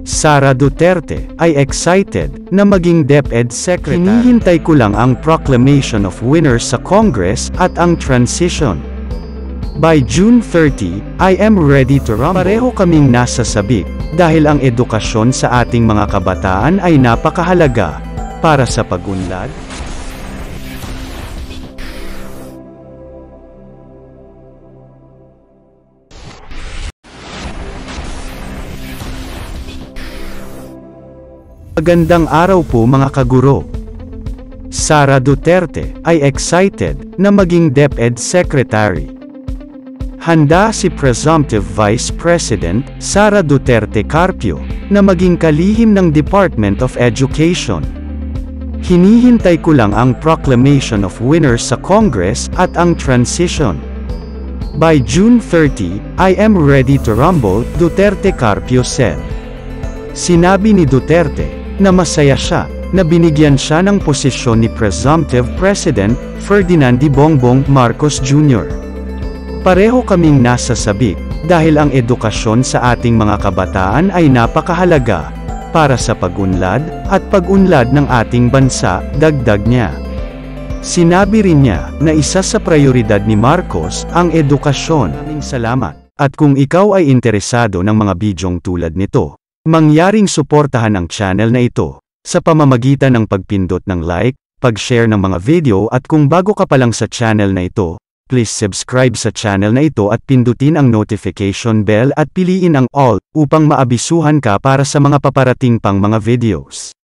Sara Duterte ay excited na maging Deped Secretary. Hinihintay ko lang ang proclamation of winners sa Congress at ang transition. By June 30, I am ready to rumble. Pareho kaming nasa sabik, dahil ang edukasyon sa ating mga kabataan ay napakahalaga para sa pag-unlad. Magandang araw po mga kaguro. Sara Duterte ay excited na maging Deped Secretary. Handa si Presumptive Vice President Sara Duterte Carpio na maging kalihim ng Department of Education. Hinihintay ko lang ang proclamation of winners sa Congress at ang transition. By June 30, I am ready to rumble, Duterte Carpio said. Sinabi ni Duterte na masaya siya na binigyan siya ng posisyon ni Presumptive President Ferdinand Bongbong Marcos Jr. Pareho kaming nasa sabik, dahil ang edukasyon sa ating mga kabataan ay napakahalaga para sa pag-unlad at pag-unlad ng ating bansa, dagdag niya. Sinabi rin niya na isa sa prioridad ni Marcos ang edukasyon. Maraming salamat. At kung ikaw ay interesado ng mga bidyong tulad nito, mangyaring suportahan ang channel na ito sa pamamagitan ng pagpindot ng like, pag-share ng mga video at kung bago ka pa lang sa channel na ito, please subscribe sa channel na ito at pindutin ang notification bell at piliin ang all upang maabisuhan ka para sa mga paparating pang mga videos.